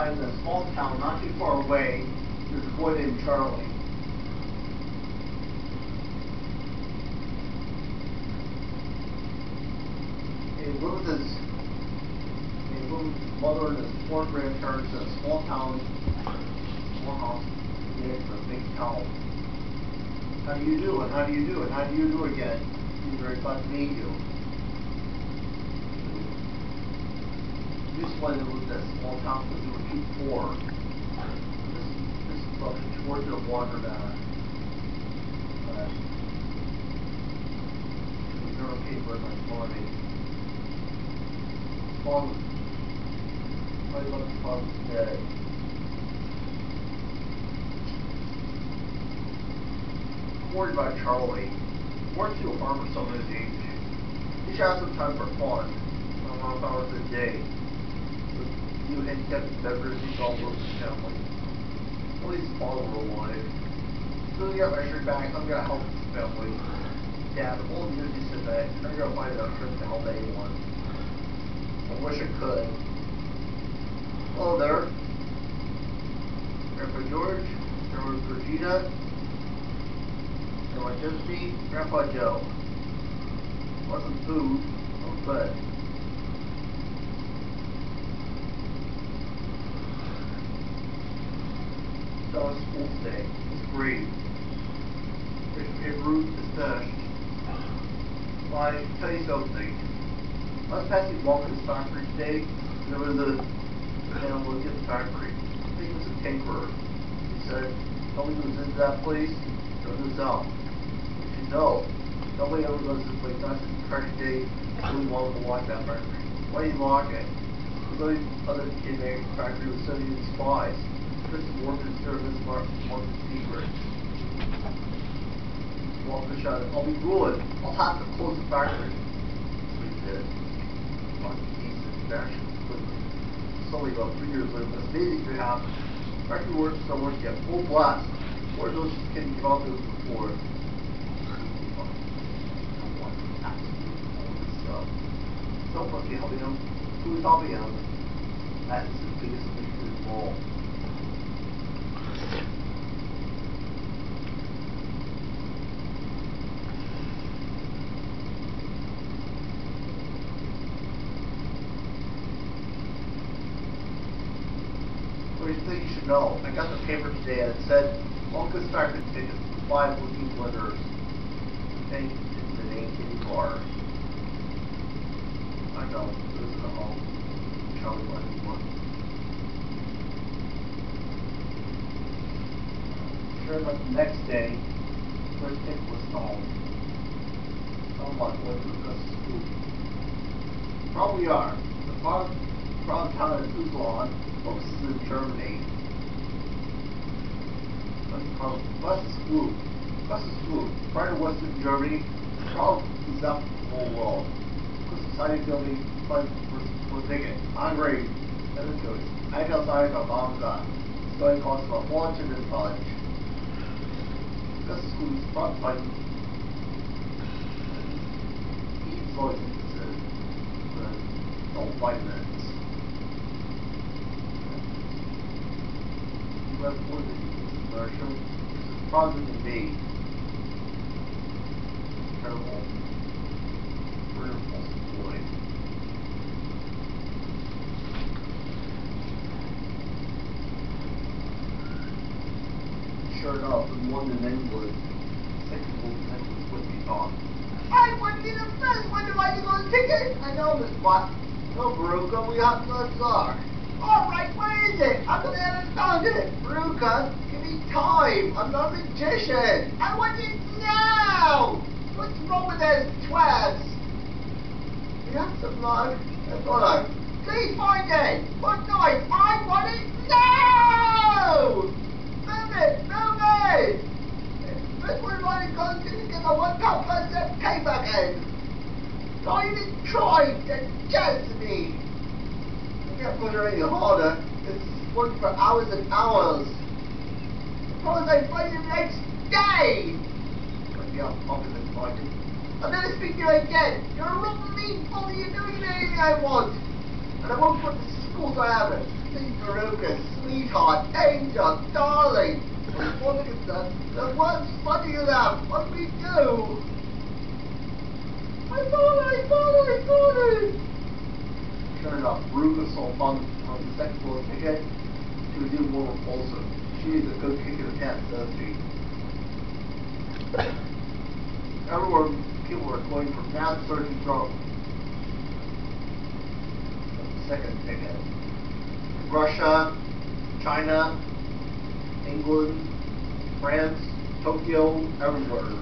find in a small town not too far away, there's a boy named Charlie. He lived with his mother and his 4 grandparents in a small town, small house, in a big town. How do you do? And how do you do? And how do you do again? He's very glad to meet you. He just wanted to live in that small town because they were too poor. This is up in Georgia, Waterback. He's never paid very much money. Father, I love the Father's Day. I'm worried about Charlie. Works to a farmer someone his age. He should have some time for fun. Not 12 hours a day. With new handicapped beverages all over his family. At least his father will alive. So I got my shirt back. I'm gonna help his family. Dad, all the news said that. I'm gonna find enough shirt to help anyone. I wish I could. Hello there. Grandpa George, Grandma Georgina, Grandma Josephine, Grandpa Joe. Want some food? I'm good. So it's school today. It's great. If Ruth is finished. Well, I can tell you something. I was passing Walker's factory today. There was a man looking at the factory. I think it was a tinkerer. He said, nobody goes into that place, or goes out. You should know. Nobody ever goes to this place. Not since the factory day, really wanted to lock that factory. Why do you lock it? Because other kid in the factory was sending in spies. There's some workers there in this market secret. Walker shouted, I'll be ruined. I'll have to close the factory. So he did. Slowly about 3 years later, it's amazing to have factory workers still working at full blast. Where those kids give out those before? Don't fucking helping them. Who's helping them? That's the biggest mystery of all. What do you think you should know? I got the paper today and it said Locust Factory tickets to 5 looking winners. Thank you to the name Kitty Bar. I know, this is a home. Charlie Bunny one. Sure enough, the next day, first ticket was home. I'm like, what is this school? Probably are. The proud town of Uzlan. This is in Germany. Western prior to Western Germany, Charles is up the whole world. The society building was thinking, Andre, let us go. I got sorry about Bonga. So it costs about $400 and college. This school is brought by eat voices don't vitamins. Left more than commercial. This is probably to be terrible. Wonderful boy. Sure enough, in London, England, second England would be on. I wouldn't be the first one to buy you those tickets! I know this, but no, Veruca, we have to talk. Alright, what is it? I'm gonna understand it. Veruca, give me time. I'm not a magician. I want it now. What's wrong with those twats? We have some luck. That's all right. Please find it. What noise? I want it now. Move it. Move it. This one right is going to get a £1 plus came back in. Don't even try to judge me. I can't push her any harder. It's working for hours and hours. Suppose I find you next day. But yeah, I'm going to find you. I'm going to speak to you again. You're a rotten mean bully. You're doing anything I want. And I won't put the schools I have it. See, Veruca, sweetheart, angel, darling. Well, look at that. That was funny enough. What do we do? I got it. Sure enough, Veruca saw on the second floor ticket. She was even more repulsive. She needs a good kick in the pants, doesn't she? Everywhere people are going for mad searching for the second ticket. Russia, China, England, France, Tokyo, everywhere.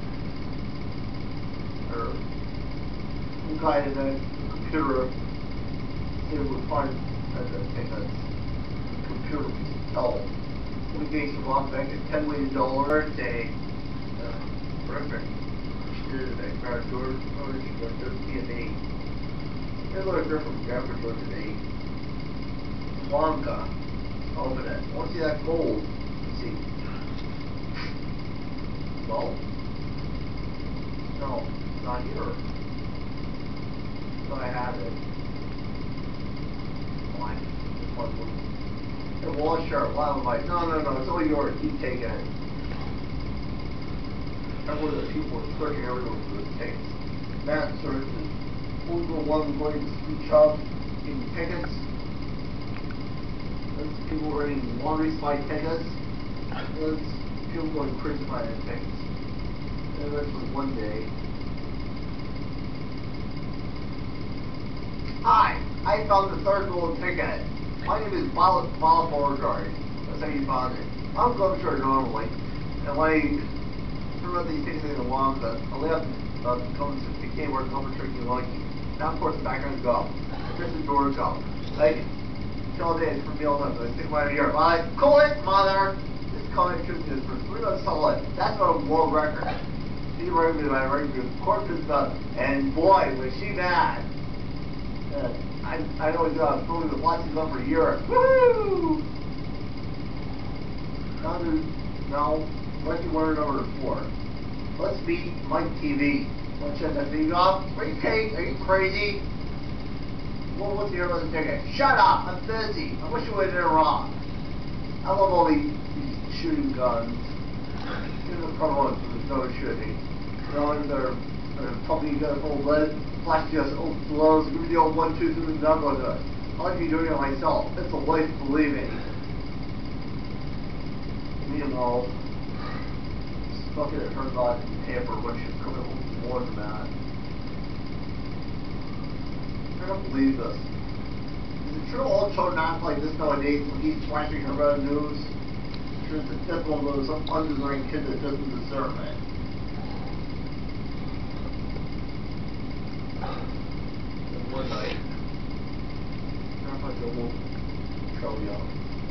Or some guy in a computer they would find a computer tell we gave some rock back at $10 million a day. Terrific. She did it at Grand Tour. Oh, she got their P&A. Here's what I heard from Grand Tour today. Wonka. Open it. I want to see that gold. Let's see. Well, no, it's not here. But I have it. Fine. This one was. It was sharp. Why am I? No, it's all yours. Keep taking it. Remember the people were searching everywhere for this case. Matt searches. Who's the one going to speech up in tickets? There's people running laundry supply tickets. There's people going crazy buying tickets. And eventually one day. Hi, I found the third golden ticket. My name is Bob Borgard. That's how you found it. I'm going to church normally. And when I heard about these things in the long, I left and became where Comfort Tricky Lucky. Now, of course, the background go. Here's the doors go. Like, all day for me all the time. I stick my ear. Bye. Cool it, mother. This comic took this for 3 months solid. That's not a world record. She wrote me my record. Corpus stuff. And boy, was she mad. I always filming the Watching up for a year. Woohoo! Now, lucky winner number 4. Let's beat Mike TV. Want to shut that thing off? Are you kidding? Are you crazy? Well, what's the other ticket? Shut up! I'm busy. I wish you would have done wrong. I love all these shooting guns. Here's the front ones when there's no shooting. You know, they're pumping each other full of lead, flashing us old blows, give me the old 1, 2, 3, knuckle to it. I like be doing it myself. It's a life, believe me. Meanwhile, stuck it at her God in paper when she's coming home from more than that. I don't believe this. Is it true all children act like this nowadays when he's flashing around the news? Sure, that's one of those undeserving kids that doesn't deserve it. And one night, Grandpa Joe will show young.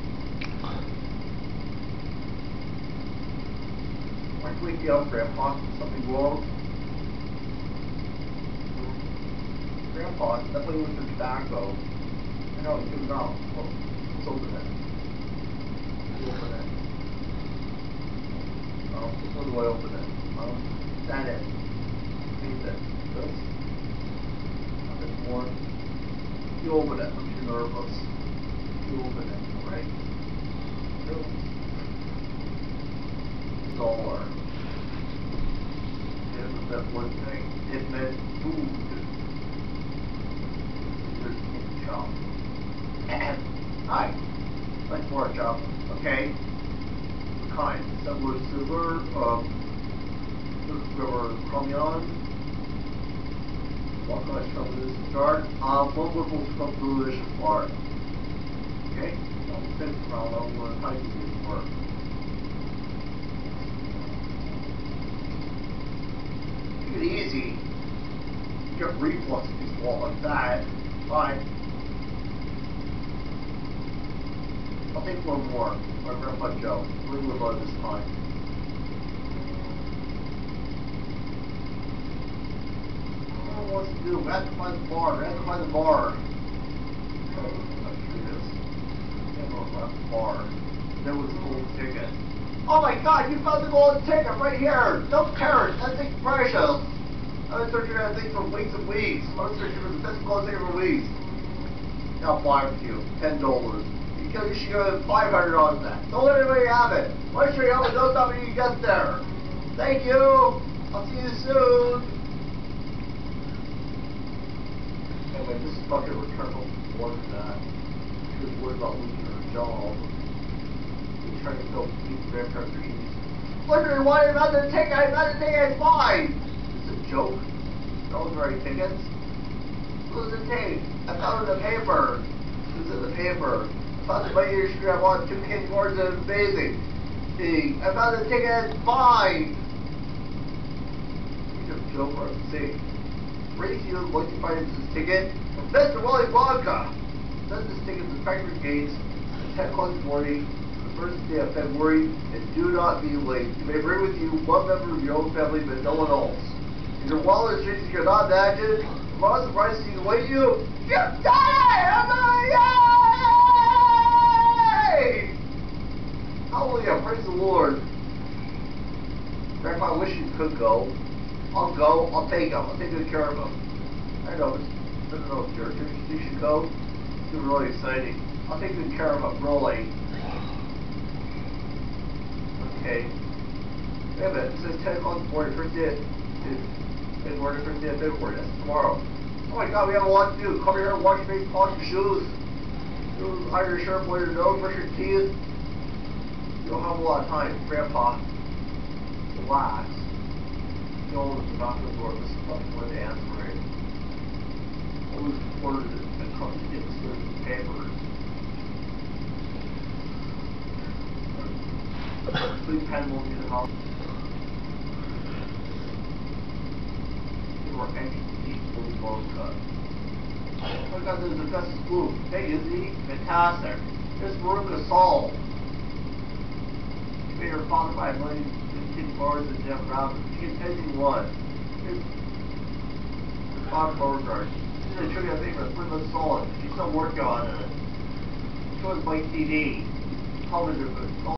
Like, wake you up, Grandpa. Something wrong? Grandpa definitely with the tobacco. I know, it's good enough. Well, let's open it. Let's open it. Which one do I open it? That it. Leave it. This. Nothing more. You open it. I'm too nervous. You open it, alright? $1. Here's that one thing. It meant food. Chop. Hi. Like pork chop. Okay. What kind? Silver, silver, chromion. What kind of trouble is it? Dark. One little stuff delicious part. Okay? Don't think around. I don't want to type this work. Take it easy. Get reflux if you walk like that. Bye. I'll take one more. My Grandpa Joe. We're going to live this time. I don't know what to do. We have to find the bar. We have to find the bar. Oh, I'm sure it is. Yeah, no, we have the bar. There was the gold ticket. Oh my God! You found the golden ticket right here. Don't tear it. That thing's precious. I've been searching for that thing for weeks and weeks. I've been searching for the best golden ticket for weeks. I'll buy it with you. $10. Because you should go $500 on that. Don't let anybody have it. Make sure you have it. Don't stop when you get there. Thank you. I'll see you soon. Anyway, this is fucking return home more than that. She was worried about losing her job. She's trying to go eat grandparents or eat. Literally, why am I the ticket? I'm not the ticket. It's fine. Is this a joke? No one's writing tickets. What was the tape? I found it in the paper. It was in the paper. I found the money you should have on 2 candy bars and amazing. See, I found the ticket. It's fine. You're a joke or see. Raise you what you find is this ticket from Mr. Willy Wonka. Send this ticket to Factory Gates at 10 o'clock in the morning. First day of February, and do not be late. You may bring with you one member of your own family, but no one else. In your wallet restrictions you're not active, the most surprise to wait you. You die! Yay! Hallelujah, praise the Lord. Grandpa, I wish you could go. I'll go, I'll take him. I'll take good care of him. I know, I don't know if you should go. It's really exciting. I'll take good care of him, really. Okay. Wait a minute, it says 10 o'clock in the morning, first day of February, that's tomorrow. Oh my god, we have a lot to do. Come here, wash your face, polish your shoes, iron your shirt, blow your nose, brush your teeth. You don't have a lot of time. Grandpa, relax. No one's not going to door. This is fucking one to answer it. All those reporters that come to get the papers. Please pen will be the house. They were equally well cut. Oh my god, there's Augustus Blue. Hey, isn't he? Fantastic. There's Veruca Salt. She made her father buy $1 million bars and Jeff Robin. She gets anything one. Here's Bob Beauregard. She's a trivia favorite. Put the salt. She's still working on it. She was like TD. Television.